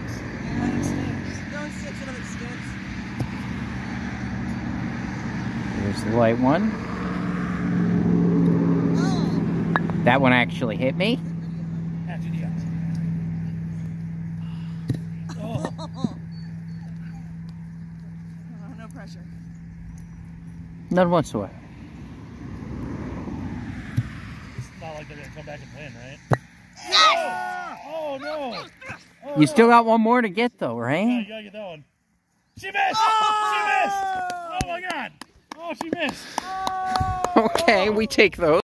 stinks. Yeah, it stinks. Don't stick to them, it stinks. Here's the light one. Oh! That one actually hit me. Yeah, do the odds. Oh. Oh, no pressure. None whatsoever. It's not like they're going to come back and win, right? Yes! Oh, no. Oh, You still got one more to get though, yeah, right? you got to get that one. She missed! She missed! Oh, my God. Oh, she missed. Okay, we take those.